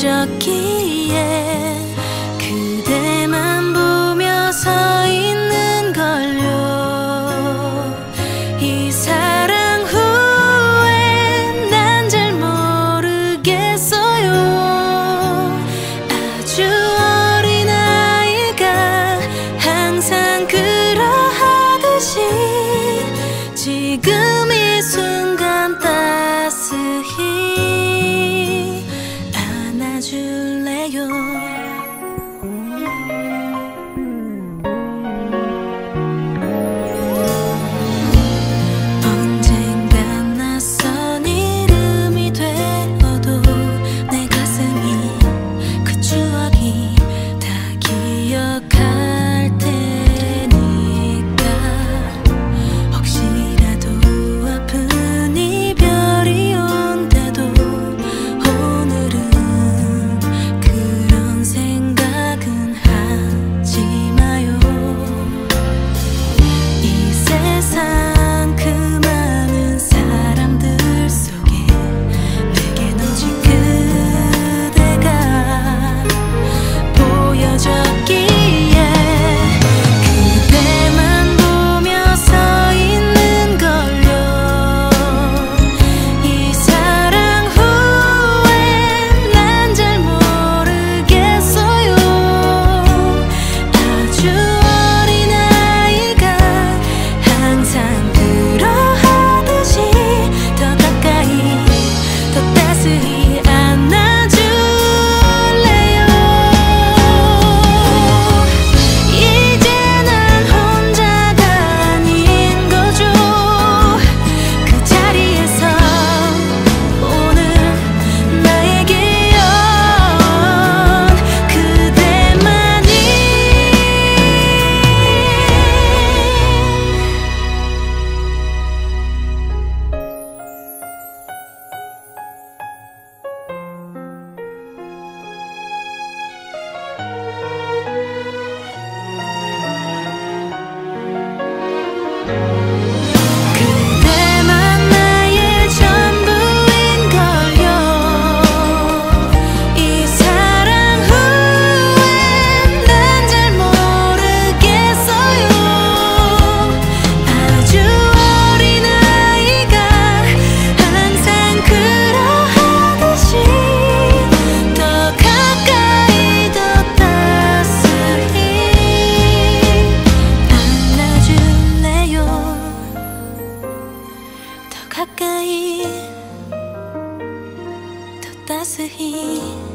보여졌기에 그대만 보며 서 있는 걸요. 이 사랑 후에 난 잘 모르겠어요. 아주 어린 아이가 항상 그러하듯이 지금 이 순간 따스히 안아줄래요. 언젠간 낯선 이름이 되어도 내 가슴이 그 추억이 다 기억할 테니까 혹시라도 아픈 이별이 온다도 오늘은 그런 생각은 하지 마요. 이 세상 그 많은 사람들 속에 내겐 오직 그대가 보여졌기에 그대만 보며 서 있는 걸요. 이 사랑 후에 난 잘 모르겠어요. 아주 어린 아이가 항상 그러하듯이 더 가까이 더 따스히 안아줄래요. 이제 난 혼자가 아닌 거죠. 그 자리에서 오는 나에게 그대만이 그대만 나의 전부인 걸요. 이 사랑 후엔 난 잘 모르겠어요. 아주 어린 아이가 항상 그러하듯이 더 가까이 더 따스히 안아줄래요. 더 가까이 더 따스히